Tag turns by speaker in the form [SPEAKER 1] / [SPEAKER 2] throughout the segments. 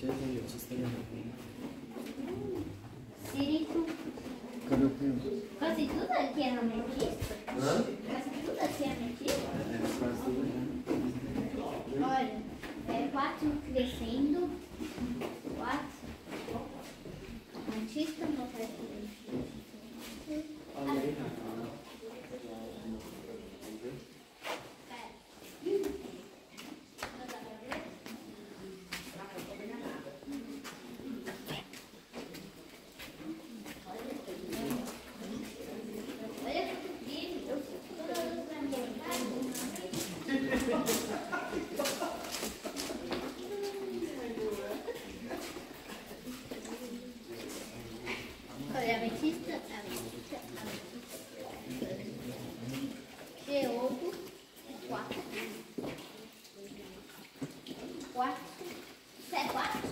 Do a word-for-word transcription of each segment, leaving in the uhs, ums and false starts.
[SPEAKER 1] Certeza, ametista é
[SPEAKER 2] Sírico.
[SPEAKER 1] Cadê o pinto?
[SPEAKER 2] Quase tudo aqui é ametista?
[SPEAKER 1] Hã?
[SPEAKER 2] Quase tudo aqui é ametista?
[SPEAKER 1] É, quase tudo, né?
[SPEAKER 2] Olha, é quatro crescendo, quatro. Ametista não faz crescendo.
[SPEAKER 1] Olha aí, Rafa.
[SPEAKER 2] Olha, ametista, ametista, ametista. Geodo, quatro. Quatro. Isso é quatro?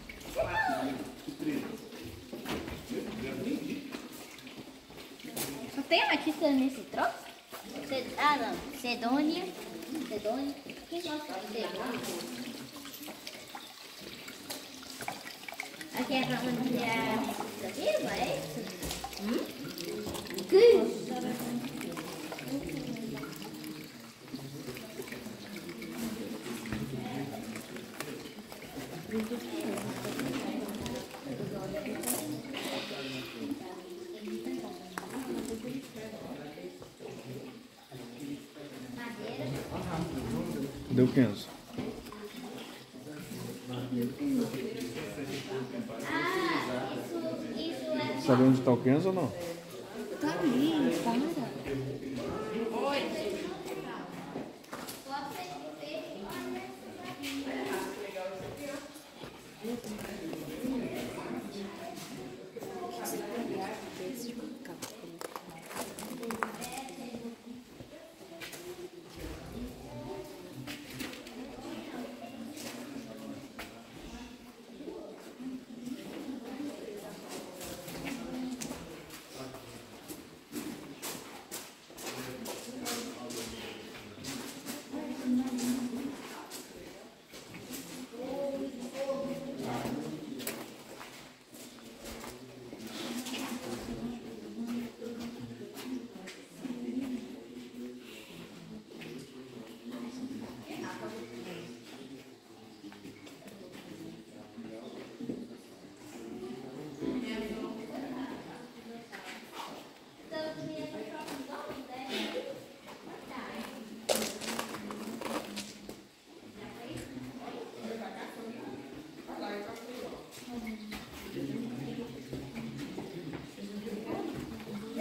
[SPEAKER 2] Só tem ametista nesse troço? Ced- Ah, não. Cedônia. Cedônia. Quem gosta de cedônia? Aqui é pra manter a ametista viva, é isso? Hum? Que?
[SPEAKER 1] Cadê o Kenzo?
[SPEAKER 2] Ah, isso, isso é...
[SPEAKER 1] Sabe onde está o Kenzo ou não?
[SPEAKER 3] Tá ali, para.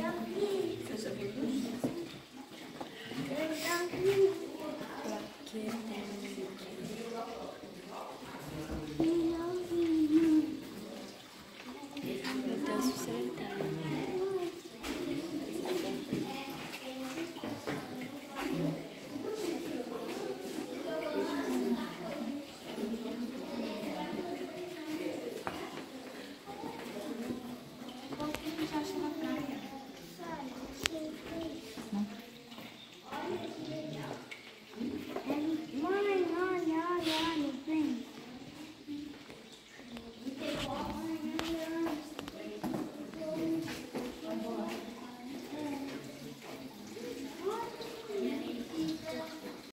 [SPEAKER 3] Plaqueta.